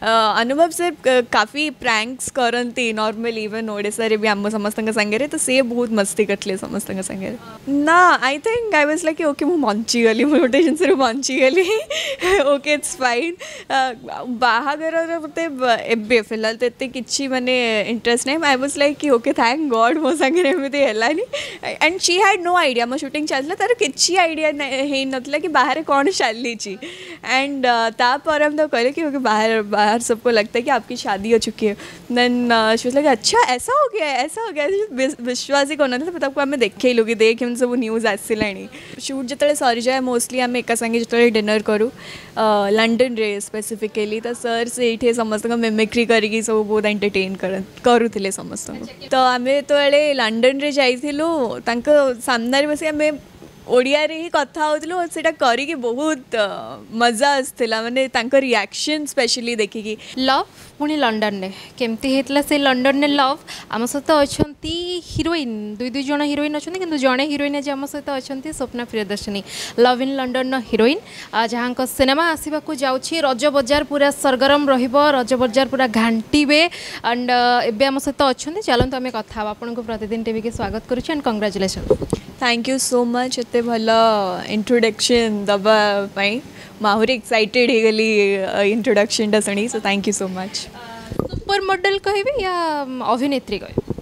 अनुभव सर काफ़ी प्रैंक्स करती नॉर्मल इवन ओडिशा रे भी आम समस्त संगे तो सी बहुत मस्ती करते समस्त संगे ना I think I was like okay मु बंचीगली मु गोटे जिनस बंचीगली ओके इट्स फाइन बाहागर मते एबे फिलहाल तो एते किछि माने इंटरेस्ट नहीं I was like okay thank God मो संगे एमती हेलानी and she had no idea मो शूटिंग चलता तार किछि आइडिया है नथला कि बाहर कौन चली एंड तापर हम तो कहले कि ओके बाहर सबको लगता है कि आपकी शादी हो चुकी है देन शी वाज लाइक अच्छा ऐसा हो गया विश्वास ही करना था पता आपको आम देखे लोग देख हम सब न्यूज़ आसला शूट जो सरी जाए मोस्टली आम एक संगे जो डिनर करूँ लंडन रे स्पेसिफिकली तो सर से समस्त मिमिक्री करके सब बहुत एंटरटेन करुले समस्त तो आम जो लंडन रे जाइलु सामने बस आम ओडिया रे ही कथा होतलु सेटा करी बहुत मजा आसला माने तांको रिएक्शन स्पेशली देखिकी लव पुणी लंडन ने केमती हेतला से लंडन ने लव आम सहित अछंती हीरोइन दुई जण हीरोइन अछंती किंतु जणे हीरोइन आज आम सहित अछंती Swapna Priyadarshini love in London heroine जहाँ सिनेमा आसवा को जाउछि रज बजार पूरा सरगरम रहिबो रज बजार पूरा घांटीबे एंड एबे आम सहित अछंती चलंतु आमे कथा आपन को प्रतिदिन टीवी के स्वागत करूछि and congratulation thank you so much एते भला इंट्रोडक्शन दबा पाई माहुरी एक्साइटेड हो गली इंट्रोडक्शन शुणी so thank you so much super model कहबे या अभिनेत्री कहबे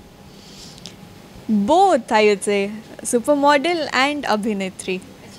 both I would say super model and अभिनेत्री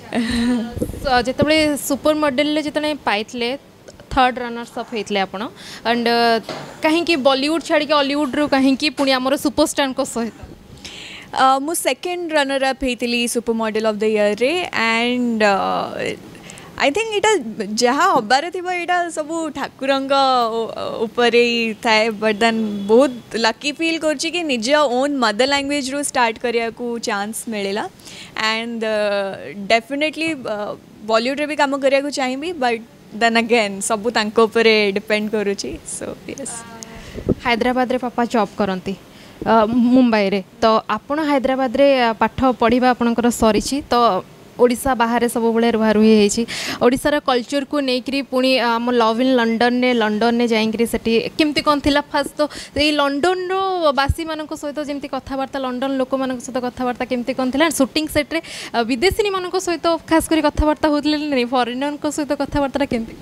जिते सुपर मॉडल जिते पाइले थर्ड रनर्स अप होते आपण एंड कहीं बॉलीवुड छाड़ी हॉलीवुड रू कहीं पुणी आमर सुपरस्टार को सहित मु सेकेंड रनर अप होती super model of the year रे एंड आई थिंक इटा जहाँ हबार थी यहाँ सब ठाकुर उपर ही थाए बट देन बहुत लकी फील कि निज ओन मदर लैंग्वेज रू स्टार्ट करने को चांस मिलेला एंड डेफिनेटली बॉलीवुड रे भी काम करने को चाहिए बट देन अगेन सब तांको ऊपर डिपेंड करुची सो यस हैदराबाद रे पापा जॉब करती मुंबई रे तो आपण हैदराबाद रे पाठ पढ़ा आपणकर सरी तो ओडिशा बाहर सब बड़े रुहा रुही ओडिशार कल्चर को लेकिन पुणी आम लव इन लंडन ने जाइए सेठी केमती कौन थिला फास्ट तो ये लंडन रो बासी मान सहित जमी कथबार्ता लंडन लोक मान सहित कथबार्ता केमती कौन थिला शूटिंग सेट रे विदेशी मान सहित खास कर कथबार्ता होते फॉरेनर सहित कथबार्ता केमती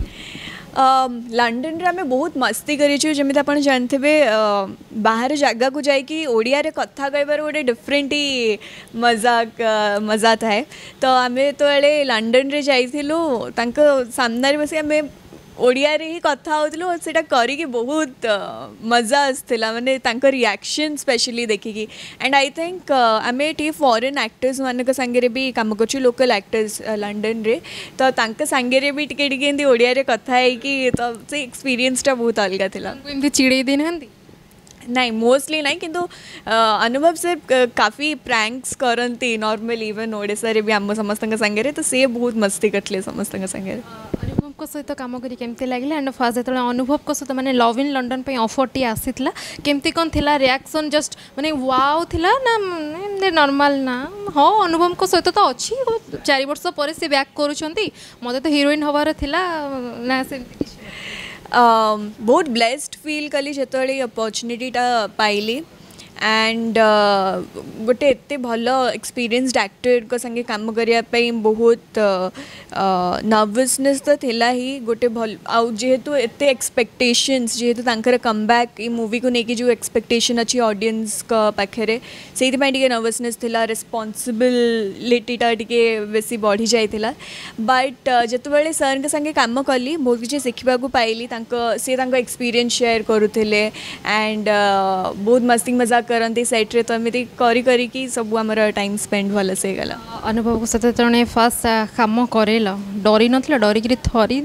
लंडन रे आमे बहुत मस्ती करिछु जमित आपण जानथे बाहर जगह को जाइकी ओडिया रे कथा कहबार गोटे डिफरेंट ही मजा थाए तो आमे तो लंडन रे जाइथिलु तांको सामने बस आमे ओडिया रे ही कथा होतलु सेटा करी बहुत मजा आसला माने तांको रिएक्शन स्पेशली देखिकी एंड आई थिंक आमे टी फॉरेन एक्टर्स मान संगे भी काम करछु लोकल एक्टर्स लंडन रे तो तांका संगे रे भी टिके टिके एंती ओडिया रे कथा है कि तो से एक्सपीरियंस टा बहुत अलग थिला एमती चिड़े देनांती नहीं मोस्टली नहीं किंतु अनुभव सर काफ़ी प्रैंक्स करती नॉर्मल इवन ओडिशा रे भी आम समस्त संगे तो सी बहुत मस्ती करते समस्त संगे अनुभव को सहित काम करी केमती लगे एंड फास्ट जो अनुभव को सहित मैंने लव इन लंडन पे ऑफर टी आसीला केमती कौन थिला रिएक्शन जस्ट माने वाओ थिला ना नॉर्मल ना हाँ अनुभव को सहित तो अच्छी 4 वर्ष पर से बैक करूछंती मते तो हीरोइन हबार थिला ना से बहुत ब्लेस्ड फील कली जो अपॉर्चुनिटीटा पाइली एंड गोटे एते भल एक्सपीरियंस्ड एक्टर को संगे काम करने बहुत नर्वसनेस तो थिला ही गोटे भल आउ जेहेतु एते एक्सपेक्टेशंस जेहेतु तांकर कमबैक मूवी को लेकिन जो एक्सपेक्टेशन अच्छी ऑडियंस का पाखे से नर्वसनेस थिला रेस्पॉन्सिबिलिटीटा टिके बेसी बढ़ी जाइथिला बट जिते सर के संगे काम कली बहुत किसी शिखा पाइली सी एक्सपीरियंस शेयर करुले एंड बहुत मस्ती मजाक करती सेट रे तो एमती करी सब आमर टाइम स्पेंड भल से गला अनुभव को सते जने फास्ट काम करेला डरी नथला डरी कि थरी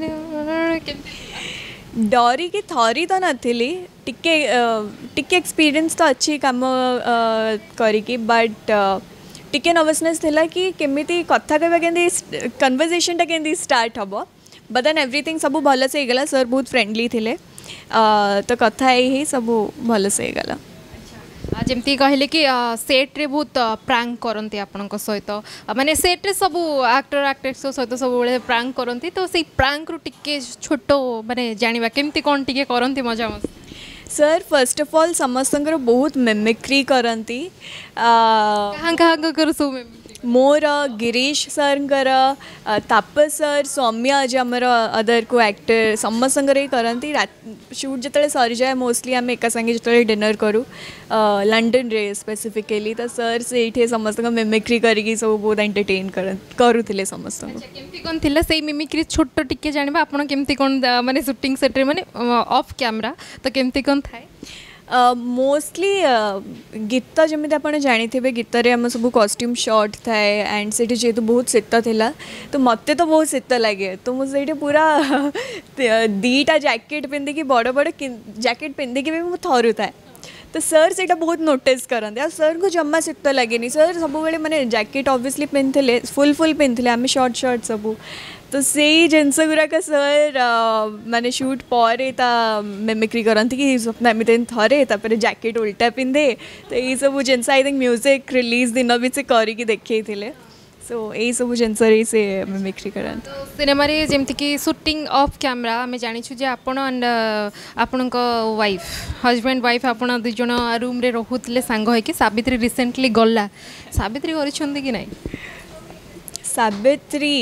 डरी की थरी तो नथिली टिके टिके एक्सपीरियंस तो अच्छी काम करी बट टिके नर्वसनेस थिला कि केमिति कथा कहबा केंदी कन्वर्सेशन टा केंदी स्टार्ट हबो बट देन एवरीथिंग सब भल से गला सर बहुत फ्रेंडली थिले तो कथा ही सब भल से गला जमती कहले कि सेट रे बहुत प्रांक करती आपण सहित माने सेट रे सब एक्टर एक्ट्रेस सहित सब बेले प्रांक करती तो से प्रांक रू टिके छोट माने जानिबा केमती कोन टिके करती मजा मस्ती सर फर्स्ट ऑफ ऑल समस्तंकर बहुत मिमिक्री करती कहाँ कहाँ कर सब मोर गिरीश सरंकर तापस सर सौम्य आज आमर अदर को एक्टर समस्तंकर ही करती शूट जिते सरी जाए मोस्टली आम एका संगे जो डिनर करूँ लंडन रे स्पेसिफिकली तो सर से समस्त मिमिक्री करके सब बहुत एंटरटेन करुले समस्त केमती कौन थिला से मिमिक्री छोट टिके जानिबा आपण केमती कौन माने शूटिंग सेट रे माने ऑफ कैमरा तो केमती कौन थाए मोस्टली गीत जमी आप जानी गीत आम सब कॉस्ट्यूम शॉर्ट थाए एंड से जेहेतु बहुत शीत थिला तो मत तो बहुत शीत लगे तो मुझे पूरा दीटा जैकेट पिंधिकी बड़ बड़ जैकेट पिंधिकी भी मुझे थरू थाए तो सर से बहुत नोटिस करते आ सर को जमा शीत लगे सर सब मैंने जैकेट ऑब्वियसली पिंधे फुल पिंधे आम शॉर्ट शॉर्ट सब तो से जिनस गुराक सर माने शूट पर मिमिक्री करती कि स्वप्न एमती थे तापर जैकेट उल्टा पिंधे तो यही सब जिनस आई थिंक म्यूजिक रिलीज दिन भी से करके देखते सो यही सब जिनस से मिमिक्री करते तो सिनेमा रे जेमती कि शूटिंग ऑफ कैमरा आम जानिछु जे आपण एंड आपण वाइफ हजबैंड वाइफ आपण दुई जन रूम रे रहुतले सांग होय कि सावित्री रिसेंटली गला सावित्री करिसंदी कि नहीं सावित्री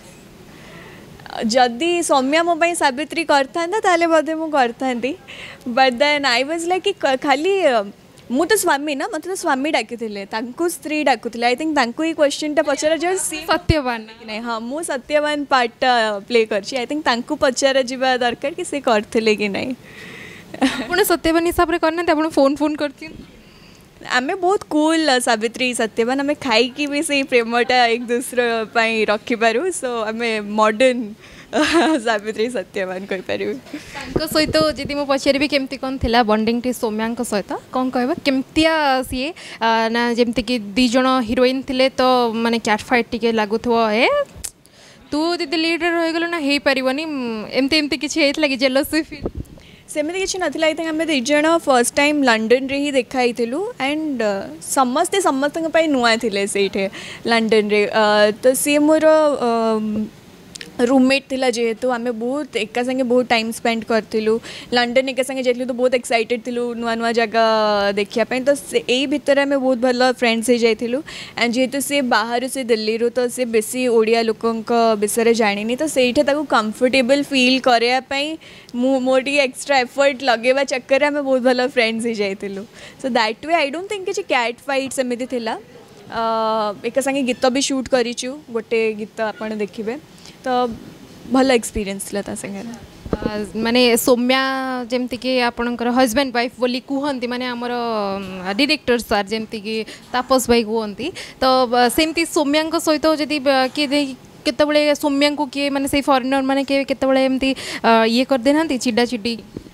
जदि सौम्या मो सावित्री करता बोधे मुझे but then I was like कि खाली मु तो स्वामी ना मत तो स्वामी डाकी स्त्री डाकुले आई थिंक ही क्वेश्चन टा पचार जो सत्यवान नहीं हाँ मु सत्यवान पार्ट प्ले कर आई थिंक पचार जा दरकार कि सी करते कि नहीं आप सत्यवान हिसाब से करना फोन फोन करती आमे बहुत कूल सावित्री सत्यवान आमे खाई भी से प्रेमटा एक दूसरे रखिपारू सो आमे मॉडर्न सावित्री सत्यवान कहि पारू सहित जी मुझे पचारि केमती कौन थिला बॉन्डिंग टी सौम्या सहित कौन कह केमतिया सी ना जमती कि दी जन हिरोइन थिले तो माने कैट फाइट टिके लागुथो ए तू दीदी लीडर रही गलो ना हो पारनी एमती एमती किसी होता कि जेलसी फील सेमती किसी नाला आई थिंक आम दुईज फर्स्ट टाइम लंडन रे ही देखाई एंड समस्ते समस्त नुआ थे से लंडन रे तो सी मोर रूममेट थिला जेहेतु आम बहुत एका संगे बहुत टाइम स्पेंड करूँ लंडन एका संगे जाइलु तो बहुत एक्साइटेड थिलु नुआ नुआ जगह देखापी तो यही भितर आम बहुत भल फ्रेंड्स हो जाइलु एंड जेहेतु सी बाहर से दिल्ली रू तो सी बेसी ओडिया लोकों विषय जानी तो से कंफर्टेबल फील करने मोर एक्स्ट्रा एफर्ट लगेवा चक्कर आम बहुत भल फ्रेंड्स हो जाइलु so that way I don't think कि कैट फाइट सेमती थिला एक संगे गीत भी शूट करूँ गोटे गीत आप देखिए तो भल एक्सपीरियंस था संगे माने सौम्या जमती कि आपणकर हजबैंड वाइफ बोली कहती माने आमर डायरेक्टर सर जमती कि तापस भाई कहती तो सेमती सौम्या सहित जदि किए केतबले सौम्या को किए माने से फॉरेनर माने केतबले एमती ये कर देना चिड़ा चिड़ी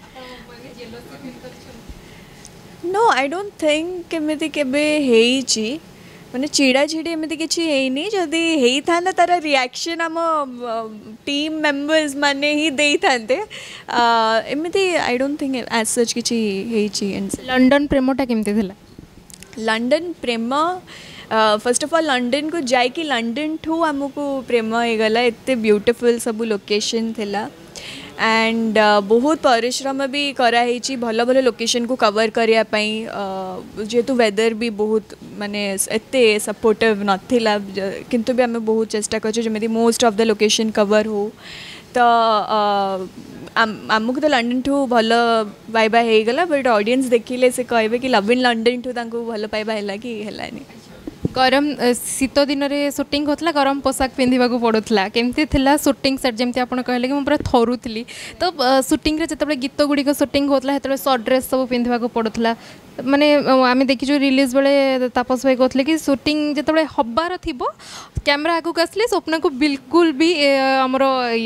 नो आई डोंट थिंक केमिति केबे हेइची मैंने चिड़ा चिड़ी एमती किसी जदि होता तार रिएक्शन आम टीम मेंबर्स माने ही दे था एमती I don't think as such किसी लंडन प्रेमटा केमती थिला लंडन प्रेम फर्स्ट ऑफ ऑल लंडन को जाकि लंडन ठू आमको प्रेम हो गला एत ब्यूटीफुल सब लोकेशन थिला एंड बहुत परिश्रम भी कराई भल भल लोकेशन को कवर करने जेहेतु वेदर भी बहुत माने एते सपोर्टिव नाला किंतु भी आम बहुत चेष्टा करमी most of the location cover हो तो आमको तो लंडन ठू भल पाइबा हो गला बट ऑडियंस देखिले से कहे कि लव इन लंडन ठू भल पाइबा है कि है गरम शीत दिन में सुटिंग होता गरम पोशाक पिंधा पड़ूला केमती थिला सुटिंग सेट जमी आप कहले कि मुझे पूरा थरुली तो सुटिंग रे जिते गीत गुड़िक सुटिंग होता है सर्ट ड्रेस सब पिंधा पड़ूला माने आम देखीचु रिलीज बेले तापस भाई कहते कि सुटिंग जिते हबार थी कैमेरा आगक आसले स्वप्न को बिल्कुल भी आमर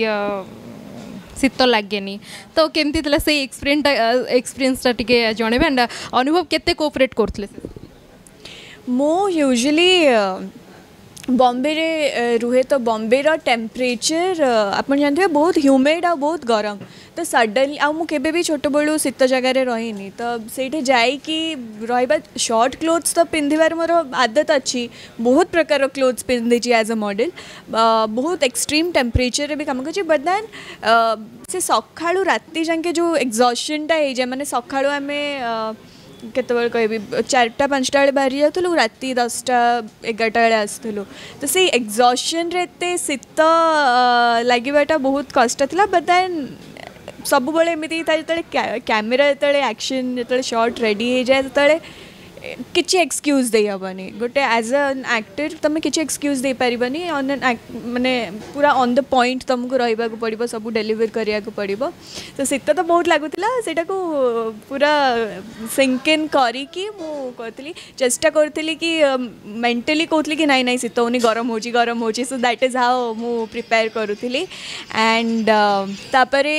शीत लगे तो केमती थिला से एक्सपीरियंसटा टिके जणेबे एंड अनुभव केते कोऑपरेट करथले मो यूजुअली बॉम्बे रे रुहे तो बॉम्बे रो टेम्परेचर आप जानते हैं बहुत ह्यूमिड आ बहुत गरम तो सडनली आ मु केबे भी छोट बड़ू शीत जगार रहीनी तो से जाइकी रहा शॉर्ट क्लोथ्स तो पिंधार मोर आदत अच्छी बहुत प्रकार क्लोथ्स पिंधि एज अ मॉडल बहुत एक्सट्रीम टेम्परेचर भी कम कर बट देन से सका राति जाके जो एक्सॉशन हो जाए माने सका आम केतबेले कहबी 4टा 5टा बेले बाहरी जाऊँ राति 10टा 11टा बेले आसलु तो से एक्सॉशन रे एते शीत लगे बहुत कष्ट था बट देन सब बड़े एमती था जो कैमेरा जो एक्शन जो शॉट रेडी हो जाए जो किसी एक्सक्यूज दे हेनी गोटे एज एन एक्टर तुम किसी एक्सक्यूज दे पारनी ऑन एन माने पूरा ऑन द पॉइंट तुमको रहा पड़ो सब डेलीवर करा पड़ो तो शीत तो बहुत लगुला सेटा को पूरा सिंकिन करी कहती चेष्टा करी कि मेंटली कहती कि नाई नाई शीत होनी गरम हो सो दैट इज हाउ मु प्रिपेयर करूली एंड तापरे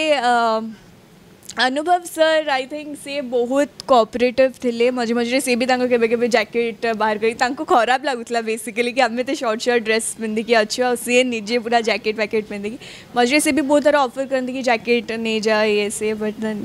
अनुभव सर आई थिंक से बहुत कोऑपरेटिव थे मझे मझे सी भी के जैकेट बाहर करी खराब लगुला बेसिकली कि आम तो शॉर्ट शॉर्ट ड्रेस पिंधिकी अच्छे और सी निजे पूरा जैकेट वैकेट पिंधिकी मझे से भी बहुत सारा ऑफर करती कि जैकेट नहीं जा ये से बट देन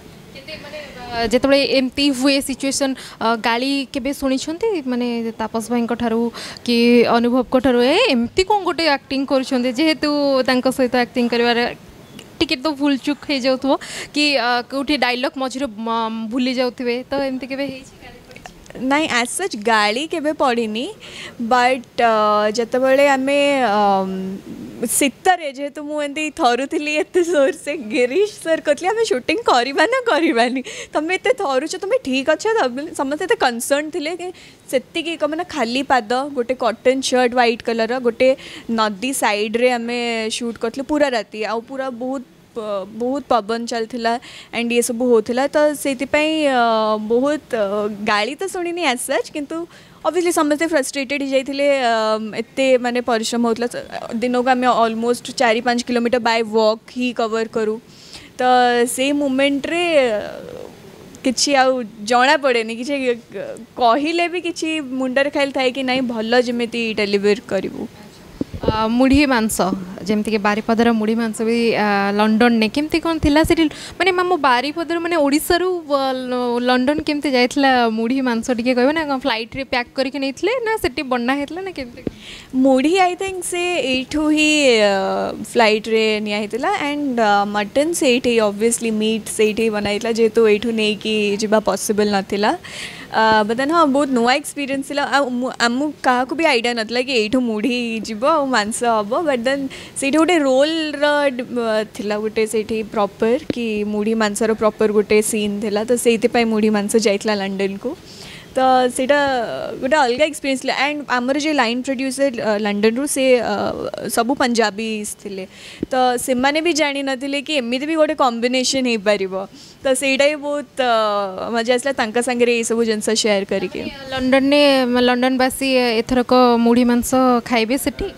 जिते एमती हुए सिचुएशन गाली केबे सुनी माने तापस भाई कि अनुभव को एमती कौन गोटे एक्टिंग करेतु सहित एक्टिंग कर टिके तो भूल चुक हो जाऊ कि कौटी डायलॉग मझे भूली जाऊे तो एमती के नाई एज सच गाड़ी केबे पड़नी बट जितेबाला आम शीतरे जेहेतु मुझे थरुली एत जोर से गिरीश सर कहते आम शूटिंग करवा ना करवानी तुम एत थरुच तुम ठीक अच्छे समस्त एत कनसर्न थे से मैंने खाली पाद गोटे कॉटन शर्ट व्हाइट कलर गोटे नदी साइड रे आम शूट करते पूरा राति आ पूरा बहुत पवन चलता एंड ये सब होता तो से बहुत गाली तो शुणी एज सच किंतु ऑब्वियसली समस्ते फ्रस्ट्रेटेड हो जाते एते माने परिश्रम होता दिन को आम ऑलमोस्ट 4-5 किलोमीटर बाय वॉक ही कवर करूँ तो से मोमेंट रे किसी आउ जना पड़े कि कहले भी किसी मुंडर खाइल थाए कि नहीं भल जमी डेलीवर करूँ मुढ़ी मांस जमती बारिपदर मुढ़ी मांस भी लंडन ने केमती कौन थिला से माने मो बारिपदर माने ओडिसा रु लंडन केमती जाइथला मुढ़ी मांस टिके कहबो ना फ्लाइट रे पैक करके नैथले ना सेटी बन्ना हेतला ना केमती मुढ़ी आई थिंक से एठू ही फ्लाइट रे निया हेतला एंड मटन से एठी ऑब्वियसली मीट से एठी बनाइतला जेतो एठू नै कि जिबा पॉसिबल नथिला बट हाँ बहुत नुआ एक्सपीरियंस आम क्या भी आइडिया नाला कि यू मुढ़ी जीव मांस हम बट देन से गोटे रोल थिला गोटे से प्रॉपर कि मुढ़ी मांसर प्रॉपर गोटे सीन थिला तो से मुढ़ी मांस जाइला लंडन को तो सीटा गोटे अलग एक्सपीरियंस एंड आमर जो लाइन प्रोड्यूसर लंडन रु से सबू पंजाबीज थे तो से माने भी जानी नथिले कि एमती भी गोटे कॉम्बिनेशन हो पार तो सेटा ही बहुत मजा आसला सांगे ये सब जिन शेयर करके लंडन ने लंडनवासी एथरक मुढ़ी मांस खाइबे सेठी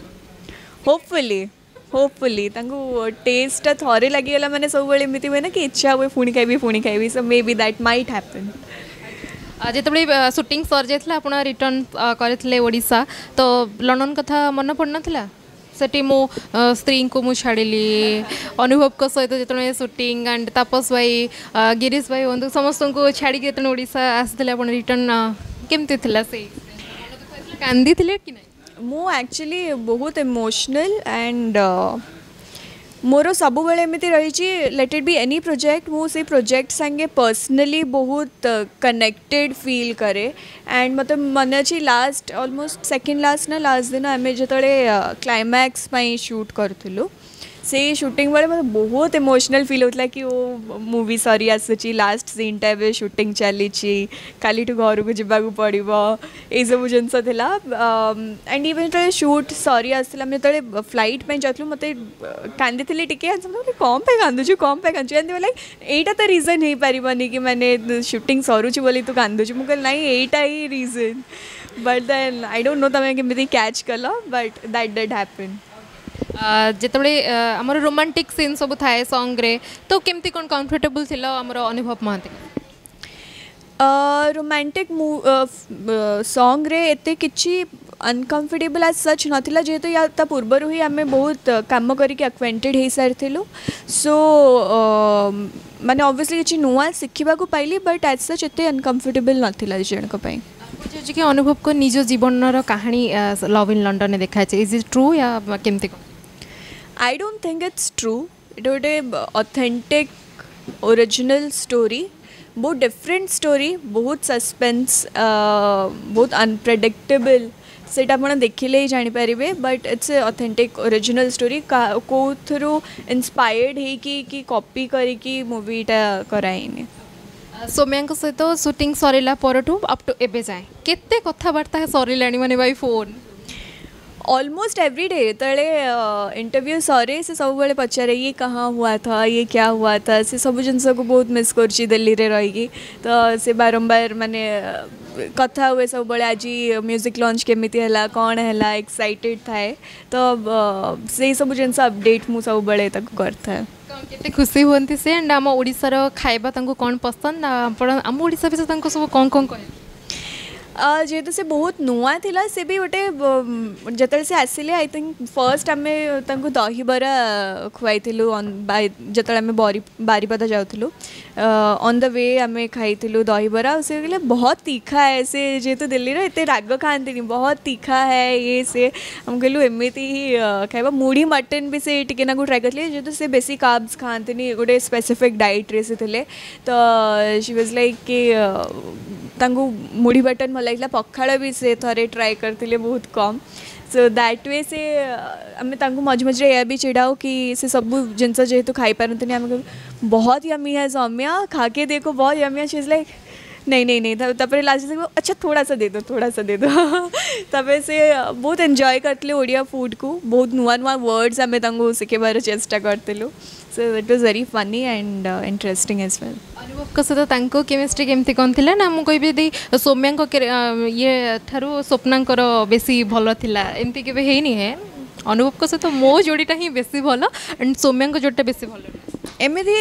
होपफुली टेस्ट थोड़े लगिगला मैंने सब एमती हुए ना कि इच्छा हुए पुणी खाइबी so may be that might happen जिते शूटिंग सर जाइए आप रिटर्न करते ओडिशा तो लंडन कथा मन पड़ नाला सेठी मो स्त्री को मु छाड़ी अनुभव को सहित जो शूटिंग एंड तापस भाई गिरीश भाई हूँ समस्त को छाड़ी जो ओडिशा आसते आप रिटर्न केमती से कांदी थे कि नहीं मु एक्चुअली बहुत इमोशनल एंड मोर सब बेले एमती रही let it be any project मु से प्रोजेक्ट संगे पर्सनली बहुत कनेक्टेड फील करे एंड मतलब मन अच्छी लास्ट ऑलमोस्ट सेकेंड लास्ट ना लास्ट दिन आम जो क्लाइमैक्स शूट करूँ से शूटिंग बेले मतलब बहुत इमोशनल फील होता कि वो मूवी सरी आसूची लास्ट सीन टाइप शूटिंग चली काली घर को जावाक पड़ो ये सब जिनस एंड इवन जो शूट सरी आसला जो फ्लाइट में जाऊँ मत कांदी टी कौन पे कांदुचु लाइक यहीटा तो रिजन हो पारनी कि मैंने शूटिंग सरुची बोली तू कांदुचु मुझे नाई यहीटा ही reason but then I don't know तुम केमी कैच कल बट दैट डिड हैपन जिते आमर रोमांटिक सीन सब थाए सॉन्ग रे तो केमती कौन कंफर्टेबल थिला आमर अनुभव महांती रोमांटिक सॉन्ग रे एते किछि अनकम्फर्टेबल एज सच नाथिला जेहेतु या ता पूर्वर ही आम बहुत काम करके एक्वेंटेड हो सारी सो माने ऑब्वियसली किसी नुआ शिखा पाइली बट एज सच एत अनकम्फर्टेबल नाथिला जनक कि अनुभव को निज जीवन कहानी लव इन लंडन देखा इज इट ट्रू या केमती I don't think it's true it गोटे ऑथेंटिक ओरिजिनल स्टोरी बहुत डिफरेंट स्टोरी बहुत सस्पेंस बहुत अनप्रेडिक्टेबल से आप देखिले ही जानीपर but it's a authentic original story कौ थ्रू इंस्पायर्ड है कॉपी करी मूवीटा कराइने सौम्या सहित शूटिंग सरला परठू अप टू एबे जाए केते कथबार्ता सरला माने by phone almost every day तले इंटरव्यू सरे से सब बड़े पचारे ये कहाँ हुआ था ये क्या हुआ था से सब जिनस को बहुत मिस कर दिल्ली रे रही तो से बारंबार माने कथा हुए सब बड़े आज म्यूजिक लॉन्च केमिति है कौन है एक्साइटेड थाए तो से सब जिनस अपडेट मु सब बड़े तक करता है केते खुशी होती से एंड आम ओडिशार खाइबा तांको कौन पसंद आम ओडिशा विषय तांको सब कौन कौन कहे जेहेतु से बहुत नुआ थिला से भी गोटे जिते से आसिले आई थिंक फर्स्ट आम दहीबरा खुआई जिते आम बारीपदा जाऊँ ऑन द वे आम खाई दहीबरा से कहले बहुत तीखा है से जेहेतु दिल्ली रे इतने राग खाती बहुत तीखा है ये से हम कहलु एमती ही खाइबा मुढ़ी मटन भी से टिके ना ट्राए करते जेहेतु से बेसी कार्ब्स खाती गोटे स्पेसिफिक डाइट रे से थे तो शी वाज लाइक कि तांको मुढ़ी मटन भल लगे पखाड़ भी से थे ट्राए करते बहुत कम सो दैट वे से आम मझे मझे यह भी चिड़ाओ कि से सब जिनस जेहेतु खाई पारती आम बहुत यमी है सौम्या खा के देखो बहुत यमी है चीज़ लाइक नहीं तब लास्ट से अच्छा थोड़ा सा दे दो तब से बहुत एंजॉय करते ओडिया फूड को बहुत नुआ नुआ वर्ड्स आम शिखेबार चेष्टा करते so it was very funny and interesting as well अनुभव सहित केमिस्ट्री केमती कौन थी ना मुझे कहबी सौम्या ये ठारू स्वप्नांकर बेसी भल थिला एमती केबे हेनी है अनुभव सहित मो जोड़ीटा ही बेसी भल एंड सौम्या जोड़ीटा बेसी भल एमती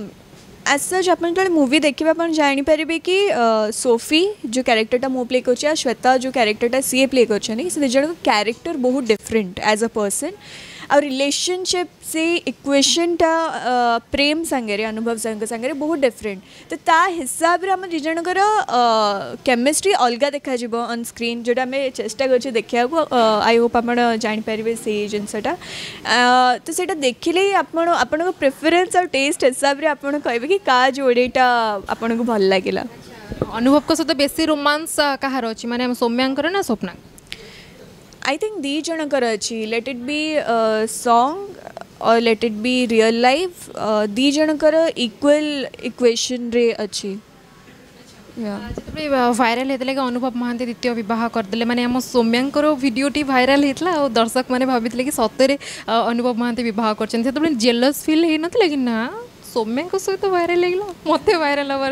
एज सच आप मूवी देखिए आप जापर कि सोफी जो कैरेक्टरटा मो प्ले कर श्वेता जो कैरेक्टरटा सी प्ले कर दिज कैरेक्टर बहुत डिफरेंट एज अ पर्सन और रिलेशनशिप से इक्वेशनटा प्रेम सांगे अनुभव सांगे बहुत डिफरेंट तो ता हिसाब रे हम दुई जनकर केमिस्ट्री अलग देखा ऑन स्क्रीन जोटा आम चेष्टा कर देखा आई होप आप जापर से जिनसटा तो सेटा देखिले ही आपण प्रेफरेन्स और टेस्ट हिसाब से आप कहे कि का जोड़ीटा आपन को भल लगे अनुभव सहित बेसी रोमांस कहार अच्छी माने सौम्यांकर ना स्वप्ना आई थिंक दी जनकर अच्छी लेट इट बी सॉन्ग और let it be real life दी जनकर इक्वल इक्वेशन रे अच्छी भाइराल होता कि अनुभव महांती द्वितीय बह करदे माने आम सौम्यांकर भिडियोटी भाइराल होता और दर्शक मैंने भाई कि सतरे अनुभव महांती बह कर जेलस फिल हो ना कि ना सौम्या सहित भाइराल लगे मत भाइराल हबार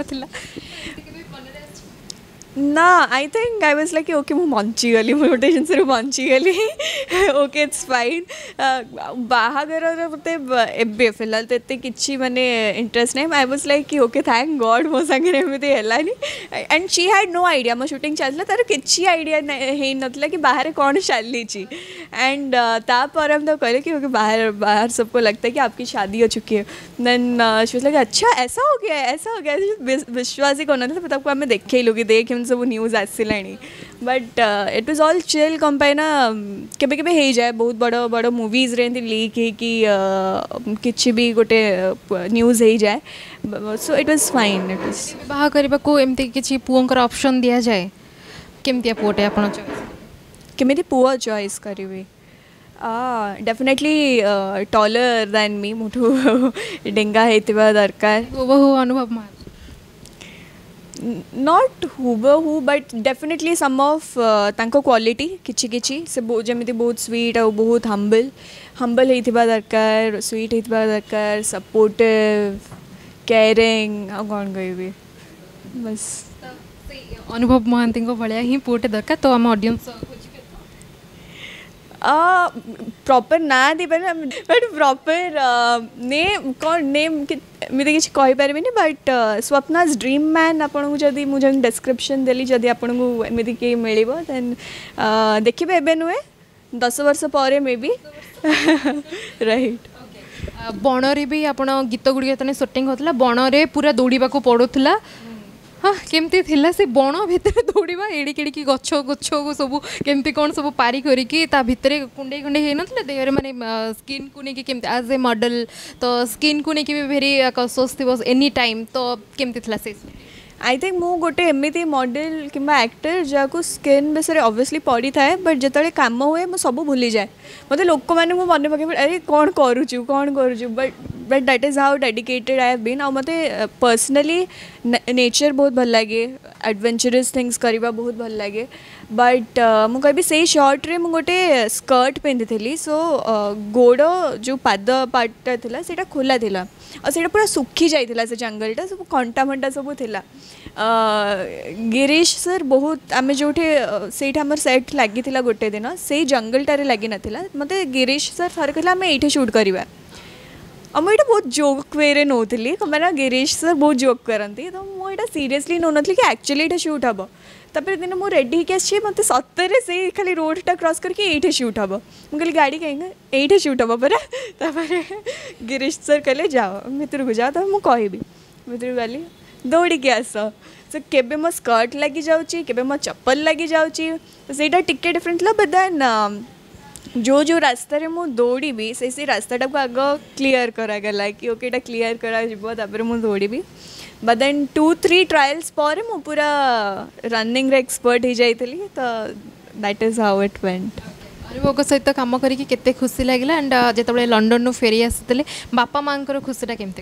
ना I think I was like okay मुझे बंची गली मुझे गोटे जिन बंची गली ओके इट्स फाइन बाहागर मत ए फिलहाल तो एत कि माने इंटरेस्ट नहीं आई वाज लाइक कि ओके थैंक गॉड मो सागे एमती है and she had no idea मो शूटिंग चलता तार कि आइडिया हो ना कि बाहर कौन चली एंड तापर हम तो कहले कि ओके बाहर सबको लगता है कि आपकी शादी हो चुकी है देन शी वाज लाइक अच्छा ऐसा हो गया विश्वास ही करना था आपको आम देखे लोग देख सब न्यूज आसला but it was all chill कंपाई ना केबे केबे हो जाए बहुत बड़ बड़ मूवीज रे लीक है कि किसी भी गोटे न्यूज हो जाए so it was fine it was बाहा करबा को एमती किछि पुओंकर ऑप्शन दिया जाए केमतिया पुओटे आपण केमिति पुओ चॉइस करिवे डेफिनेटली टॉलर देन मी मुठू डेंगा हेतिबा दरकार बहु अनुभव मान नॉट हुबहू बट डेफिनेटली सम ऑफ तांको क्वालिटी किछि किछि से जमी बहुत स्वीट और बहुत हम्बल होइथिबा दरकार स्वीट होइथिबा दरकार सपोर्टिव केयरिंग आ कौन कहबी बस अनुभव महांती को भलिया ही पुओटे दरकार तो हम ऑडियंस प्रॉपर ना दे बट प्रॉपर नेम कौन नेम एमती किसी कहीपर बट स्वप्नाज ड्रीम मैन आपको जदि मुझे डिस्क्रिप्शन देली जदि आपको एमती कहीं मिल देन देखिए एवं नुहे 10 वर्ष पर मे बी राइट बणरे भी आपण गीत गुड़िक जो सुटिंग होता बणरे पूरा दौड़ा पड़ूला हाँ केमती थिला से बण भितर दौड़ा एड़िकी गछ गछ को सब केमती कौन सब पारी करिकी ता भितर कुंडे कुंडे हो ना देहरे माने स्किन को लेकिन केमती एज ए मॉडल तो स्किन को लेकिन भी भेरी कॉन्शियस थी एनी टाइम तो केमती थिला से आई थिंक मु गोटे एमती मॉडल कि एक्टर जहाँ स्किन विषय ऑब्वियसली पड़ी थाए बट जिते काम हुए मुझे सब भूली जाए मतलब लोक मैंने मन पकड़ अरे कौन करुचु but that is how dedicated I have been आ मत पर्सनली नेचर बहुत भल लगे एडवेंचरस थिंग्स करवा बहुत भल लगे बट मुझे से शर्ट्रे मुझे गोटे स्कर्ट पिंधि सो गोड़ जो पाद पार्टा था से खोला था और से पूरा सुखी जाइला से जंगलटा सब कंटा फंटा सब थिला गिरीश सर बहुत आम जो से सेट लगी गोटे दिन से जंगलटारे लगी नाला मत गिरीश सर थर कहला आम ये शूट करवा और मुझे बहुत जोक वे नौली मैंने गिरीश सर बहुत जोक करती तो मुझे सीरियसली नौ नी कि एक्चुअली ये शूट हम तापर दिन मुझे रेडी होकर मत सतरे से खाली रोडटा क्रॉस करके ये शूट हम मुझे गाड़ी कहीं ये शूट हम परा गिरीश सर कहले जाओ भितर को जाओ तो मुझे कहि भितर गली दौड़ी के आस सो केबे मो स्कर्ट लगी जाऊँगी केबे मो चप्पल लगी जाऊँगी तो टिके डिफरेंट ला बट देन जो रास्ता रे मु दौड़ी भी से रास्ता को आग क्लीयर करागला कि ओके एटा क्लीयर कर मुझे दौड़ी भी बट देन 2-3 ट्रायल्स पर मु पूरा रनिंग रे एक्सपर्ट हो जाइली तो that is how it went अनुभव सहित कम करके केते खुशी लगे एंड जो लंडन फेरी आसते बापा माँ खुशी केमती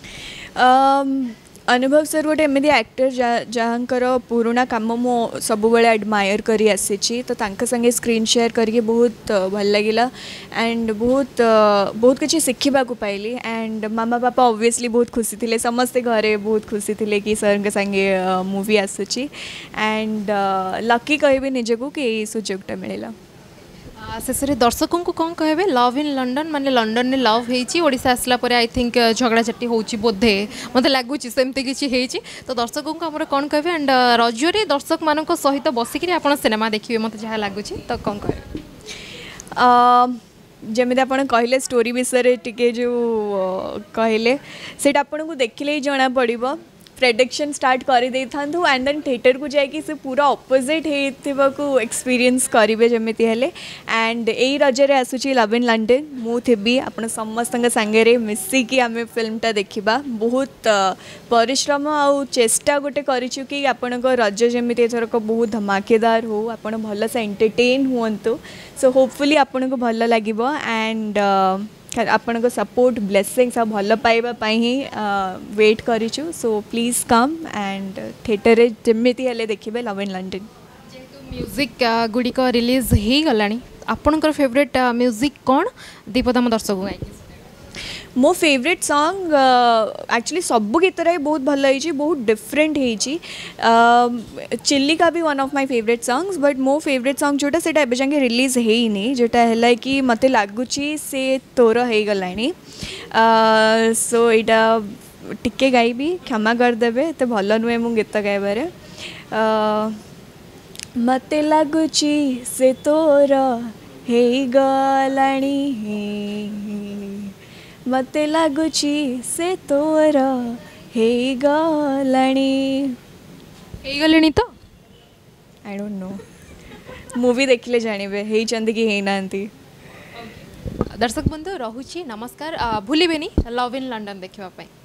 अनुभव सर गोटे एमती एक्टर जहाँकर पुराणा कम मो सब एडमायर करी आसी तो तांका संगे स्क्रीन शेयर करके बहुत भल लगिला एंड बहुत किसी शिखा पाइली एंड मामा पापा ऑब्वियसली बहुत खुशी थे समस्ते घरे बहुत खुशी थे कि सर के संगे मूवी आसूची एंड लकी कह निजक कि यही सुजोगटा मिलला शेष दर्शकों को कौन कहे लव इन लंडन माने लंडन ने लव होइछी आसला पर आई थिंक झगड़ा झाटी होची बोधे मत लगुच सेमती किसी तो दर्शकों को आमर कौन कहे एंड रजरे दर्शक मान सहित बसिक आप सिनेमा देखिए मत जहाँ लगुच तो कौन कहे जमी आप कहले स्टोरी विषय टिके जो कहले से आपन को देखिले ही जना पड़ो प्रेडिक्शन स्टार्ट कर दे था एंड देन थिएटर को जाकि से पूरा ऑपोजिट हो एक्सपीरियंस करेंगे जमी हेले एंड यही रजरे आसूची लव इन लंडन मुझे आप समस्त सांगे मिसिकी आम फिल्मटा देखा बहुत परिश्रम आउ चेष्टा गोटे करूँ कि आपण रज जमी एथरक बहुत धमाकेदार हो आप भल से एंटरटेन हुंतु सो होपफुली आपन को भल लगे एंड आपण सपोर्ट ब्लेसिंग्स आ भल पाइबा ही वेट करूँ so please come and theatre जमी हेले देखिए लव इन लंडन म्यूजिक गुड़िक रिलीज हो गला आपणकर फेवरेट म्यूजिक कौन दीपदाम दर्शक गाई मो फेवरेट सॉन्ग एक्चुअली सब गीत बहुत भल है बहुत डिफरेंट है चिल्लिका भी one of my favourite songs but मो फेवरेट सॉन्ग जोटा से जाके रिलीज है जोटा है कि मत लगुच से तोर हो गला सो यहाँ टिके गाइबी क्षमा करदेवे तो भल नुहे मु गीत गाइबार मत लगुच से तोर हो गलानी मत लगुची से तोर हे गलानी तो आई डोंट नो मूवी देखिले जानिबे हे चंदी की हे नांती दर्शक बंधु रहुची नमस्कार भूलिबेनी लव इन लंडन देखिबा पई।